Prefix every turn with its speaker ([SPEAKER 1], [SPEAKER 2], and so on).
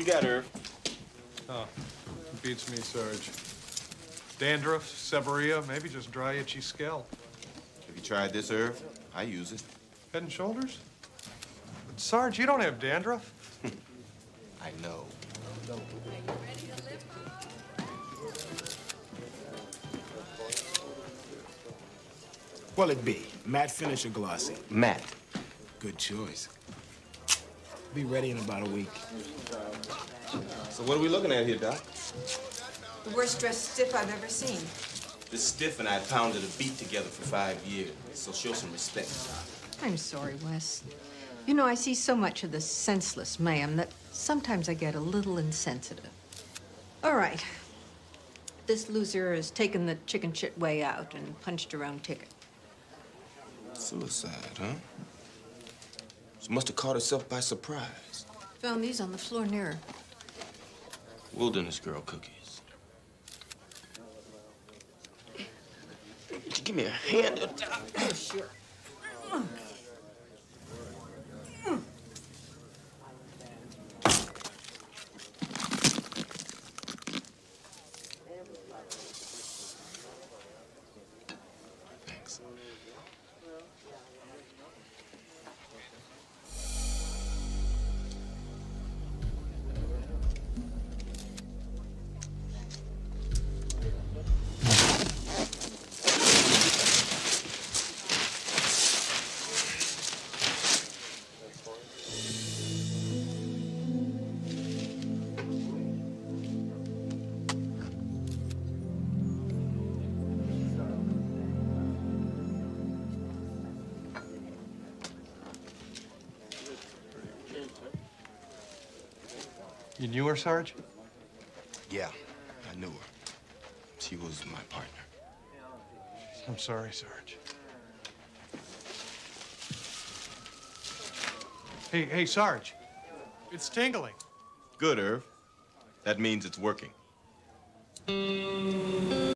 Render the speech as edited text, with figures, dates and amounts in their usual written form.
[SPEAKER 1] you got, Irv?
[SPEAKER 2] Oh, beats me, Sarge. Dandruff, seborrhea, maybe just dry, itchy scalp.
[SPEAKER 1] Have you tried this, Irv? I use it.
[SPEAKER 2] Head and shoulders? But Sarge, you don't have dandruff.
[SPEAKER 1] I know.
[SPEAKER 3] What'll it be? Matte finish or glossy?
[SPEAKER 1] Matt.
[SPEAKER 3] Good choice. Be ready in about a week.
[SPEAKER 1] So what are we looking at here, Doc?
[SPEAKER 4] The worst dressed stiff I've ever seen.
[SPEAKER 1] This stiff and I pounded a beat together for 5 years, so show some respect.
[SPEAKER 4] I'm sorry, Wes. You know, I see so much of this senseless mayhem that sometimes I get a little insensitive. All right. This loser has taken the chicken shit way out and punched her own ticket.
[SPEAKER 1] Suicide, huh? She must have caught herself by surprise.
[SPEAKER 4] Found these on the floor near her.
[SPEAKER 1] Wilderness Girl cookies. Would you give me a hand?
[SPEAKER 4] Oh, sure.
[SPEAKER 1] Thanks.
[SPEAKER 2] You knew her, Sarge?
[SPEAKER 1] Yeah, I knew her. She was my partner.
[SPEAKER 2] I'm sorry, Sarge. Hey, Sarge. It's tingling.
[SPEAKER 1] Good, Irv. That means it's working.